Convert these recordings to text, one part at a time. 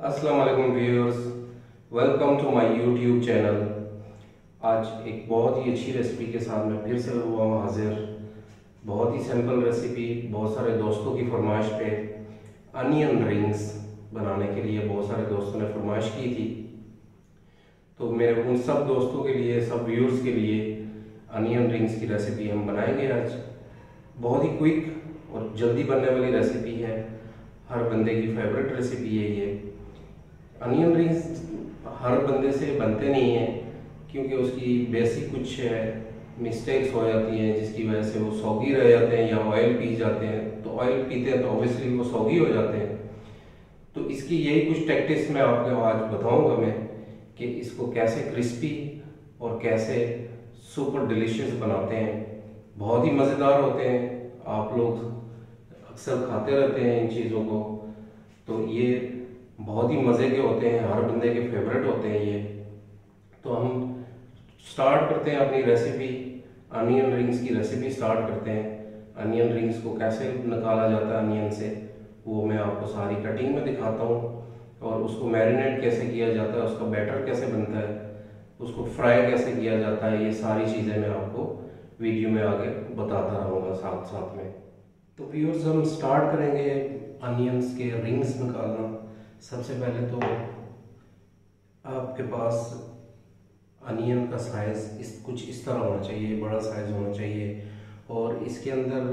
अस्सलाम वालेकुम viewers, welcome to my YouTube channel. आज एक बहुत ही अच्छी रेसिपी के साथ मैं फिर से हुआ हूँ हाजिर। बहुत ही सिंपल रेसिपी, बहुत सारे दोस्तों की फरमाइश पे अनियन रिंग्स बनाने के लिए बहुत सारे दोस्तों ने फरमाइश की थी। तो मेरे उन सब दोस्तों के लिए, सब व्यूअर्स के लिए अनियन रिंग्स की रेसिपी हम बनाएंगे आज। बहुत ही क्विक और जल्दी बनने वाली रेसिपी है। हर बंदे की फेवरेट रेसिपी है ये। अनियन रिंग्स हर बंदे से बनते नहीं हैं क्योंकि उसकी बेसिक कुछ मिस्टेक्स हो जाती हैं जिसकी वजह से वो सौगी रह जाते हैं या ऑयल पी जाते हैं। तो ऑयल पीते हैं तो ऑब्वियसली वो सौगी हो जाते हैं। तो इसकी यही कुछ टैक्टिक्स मैं आपको आज बताऊंगा मैं कि इसको कैसे क्रिस्पी और कैसे सुपर डिलीशियस बनाते हैं। बहुत ही मज़ेदार होते हैं, आप लोग अक्सर खाते रहते हैं इन चीज़ों को। तो ये बहुत ही मज़े के होते हैं, हर बंदे के फेवरेट होते हैं ये। तो हम स्टार्ट करते हैं अपनी रेसिपी। अनियन रिंग्स की रेसिपी स्टार्ट करते हैं। अनियन रिंग्स को कैसे निकाला जाता है अनियन से, वो मैं आपको सारी कटिंग में दिखाता हूँ। और उसको मैरिनेट कैसे किया जाता है, उसका बैटर कैसे बनता है, उसको फ्राई कैसे किया जाता है, ये सारी चीज़ें मैं आपको वीडियो में आगे बताता रहूँगा साथ साथ में। तो व्यूअर्स, हम स्टार्ट करेंगे अनियंस के रिंग्स निकालना। सबसे पहले तो आपके पास अनियन का साइज़ कुछ इस तरह होना चाहिए, बड़ा साइज़ होना चाहिए। और इसके अंदर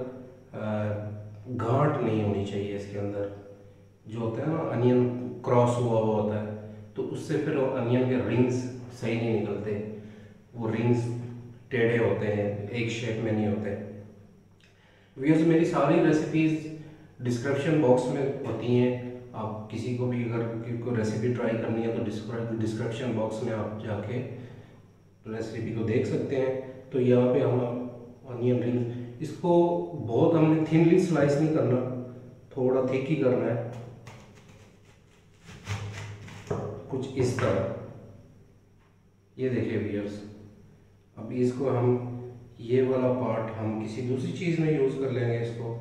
गांठ नहीं होनी चाहिए। इसके अंदर जो होता है ना, अनियन क्रॉस हुआ हुआ होता है, तो उससे फिर अनियन के रिंग्स सही नहीं निकलते। वो रिंग्स टेढ़े होते हैं, एक शेप में नहीं होते। व्यूअर्स, मेरी सारी रेसिपीज़ डिस्क्रिप्शन बॉक्स में होती हैं। आप किसी को भी अगर कोई रेसिपी ट्राई करनी है तो डिस्क्रिप्शन बॉक्स में आप जाके रेसिपी को देख सकते हैं। तो यहाँ पे हम अनियन रिंग, इसको बहुत हमने थिनली स्लाइस नहीं करना, थोड़ा थिक ही करना है, कुछ इस तरह। ये देखिए व्यूअर्स, अब इसको हम, ये वाला पार्ट हम किसी दूसरी चीज़ में यूज़ कर लेंगे। इसको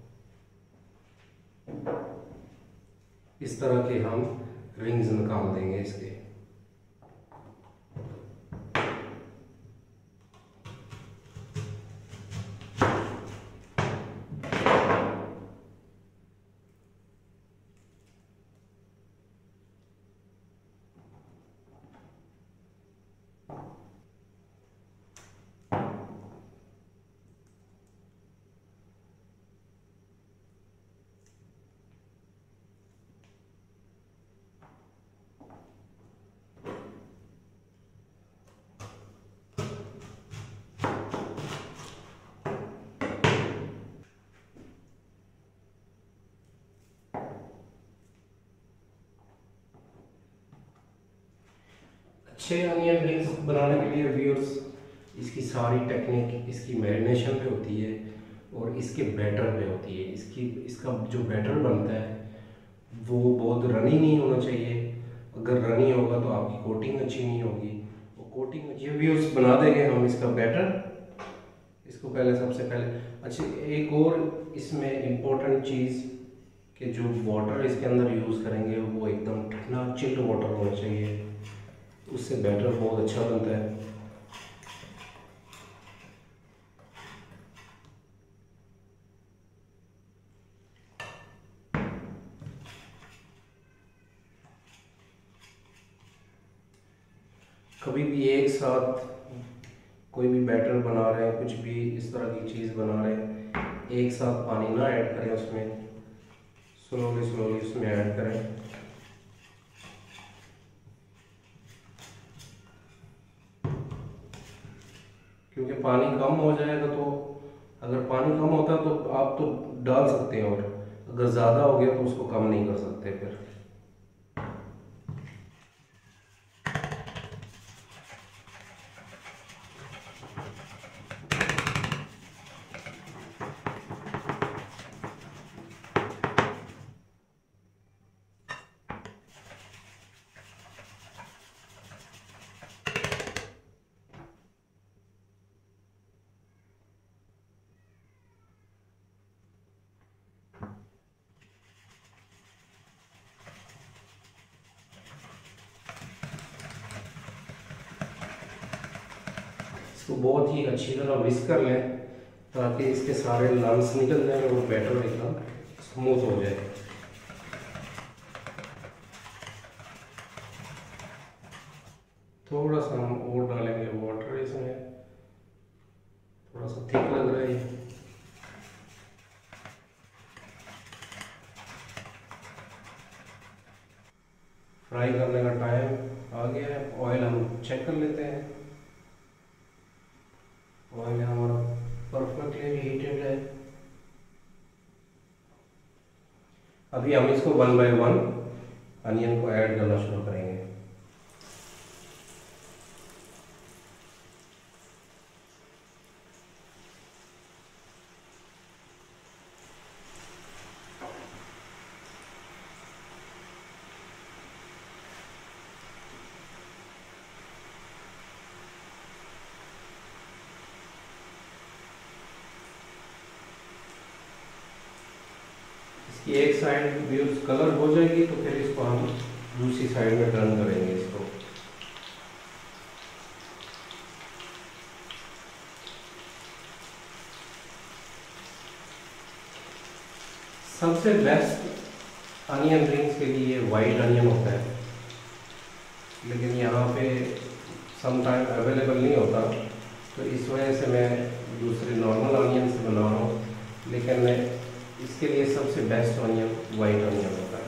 इस तरह के हम रिंग्स निकाल देंगे इसके। अच्छे अनियन रिंग्स बनाने के लिए व्यूअर्स, इसकी सारी टेक्निक इसकी मैरिनेशन पे होती है और इसके बैटर पे होती है। इसका जो बैटर बनता है वो बहुत रनी नहीं होना चाहिए। अगर रनी होगा तो आपकी कोटिंग अच्छी नहीं होगी। वो कोटिंग ये व्यूअर्स बना देंगे हम इसका बैटर। इसको पहले, सबसे पहले, अच्छा एक और इसमें इम्पोर्टेंट चीज़ कि जो वाटर इसके अंदर यूज़ करेंगे वो एकदम ठंडा चिल्ड वाटर होना चाहिए, उससे बैटर बहुत अच्छा बनता है। कभी भी एक साथ कोई भी बैटर बना रहे हैं, कुछ भी इस तरह की चीज़ बना रहे हैं, एक साथ पानी ना ऐड करें उसमें, स्लोली स्लोली उसमें ऐड करें। क्योंकि पानी कम हो जाएगा तो, अगर पानी कम होता है तो आप तो डाल सकते हैं, और अगर ज़्यादा हो गया तो उसको कम नहीं कर सकते फिर। इसको बहुत ही अच्छी तरह विस्क कर लें ताकि इसके सारे लम्स निकल जाए और बैटर एकदम स्मूथ हो जाए। थोड़ा सा हम और डालेंगे वाटर इसमें, थोड़ा सा थिक लग रहा है। फ्राई करने का टाइम आ गया है। ऑयल हम चेक कर लेते हैं। ऑयल हमारा परफेक्टली हीटेड है। अभी हम इसको 1 बाय 1 अनियन को ऐड करना शुरू करेंगे। ये एक साइड व्यूज कलर हो जाएगी तो फिर इसको हम दूसरी साइड में टर्न करेंगे इसको। सबसे बेस्ट अनियन रिंग्स के लिए वाइट अनियन होता है, लेकिन यहाँ पे समटाइम अवेलेबल नहीं होता, तो इस वजह से मैं दूसरे नॉर्मल अनियन से बना रहा हूँ। लेकिन मैं इसके लिए सबसे बेस्ट अनियन वाइट अनियन होता है।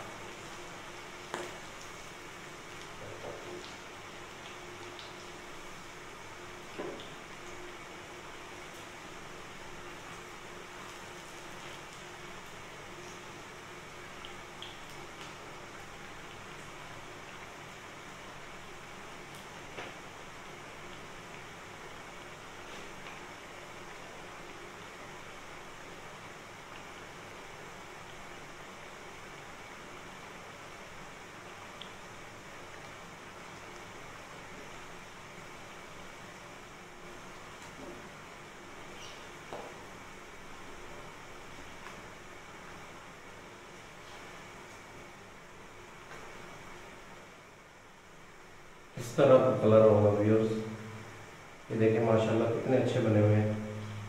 इस तरह का कलर होगा व्यूअर्स। ये देखिए माशाल्लाह कितने अच्छे बने हुए हैं।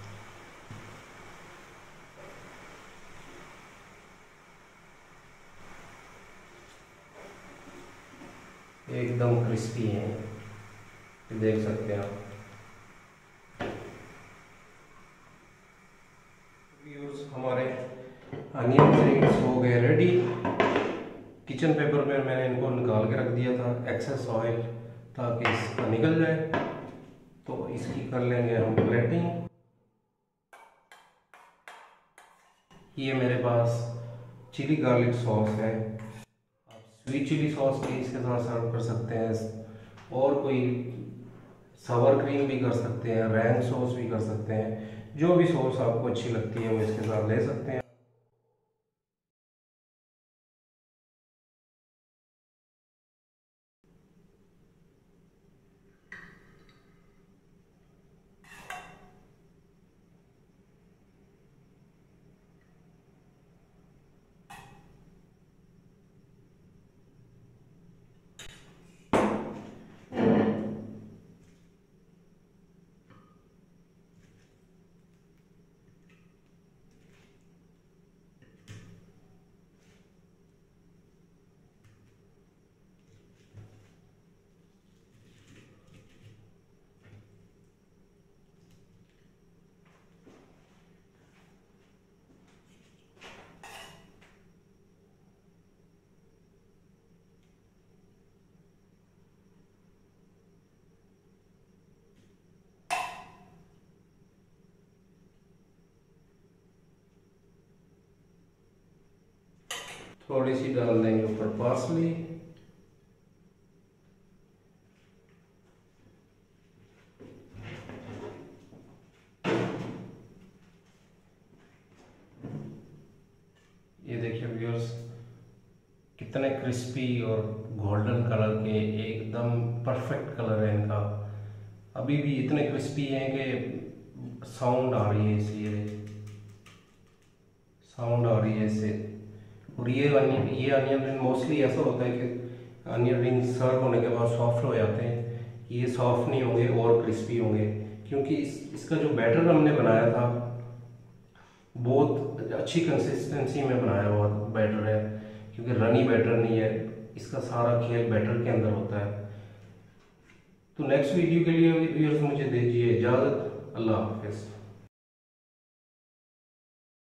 एकदम क्रिस्पी है, ये देख सकते हैं आप। व्यूअर्स हमारे अनियन रिंग्स हो गए रेडी। किचन पेपर में मैंने इनको निकाल के रख दिया था एक्सेस ऑयल ताकि इसका निकल जाए। तो इसकी कर लेंगे हम प्लेटिंग। ये मेरे पास चिली गार्लिक सॉस है, आप स्वीट चिली सॉस भी इसके साथ सर्व कर सकते हैं, और कोई सावर क्रीम भी कर सकते हैं, रैंग सॉस भी कर सकते हैं। जो भी सॉस आपको अच्छी लगती है वो इसके साथ ले सकते हैं। थोड़ी सी डाल देंगे ऊपर पार्सली। ये देखिए व्यूअर्स कितने क्रिस्पी और गोल्डन कलर के, एकदम परफेक्ट कलर है इनका। अभी भी इतने क्रिस्पी हैं कि साउंड आ रही है, इसलिए साउंड आ रही है इससे। और ये अनियन रिंग मोस्टली ऐसा होता है कि अनियन रिंग सर्व होने के बाद सॉफ्ट हो जाते हैं। ये सॉफ्ट नहीं होंगे और क्रिस्पी होंगे, क्योंकि इसका जो बैटर हमने बनाया था बहुत अच्छी कंसिस्टेंसी में बनाया हुआ बैटर है, क्योंकि रनी बैटर नहीं है, इसका सारा खेल बैटर के अंदर होता है। तो नेक्स्ट वीडियो के लिए व्यूअर्स मुझे दीजिए इजाज़त। अल्लाह हाफिज़।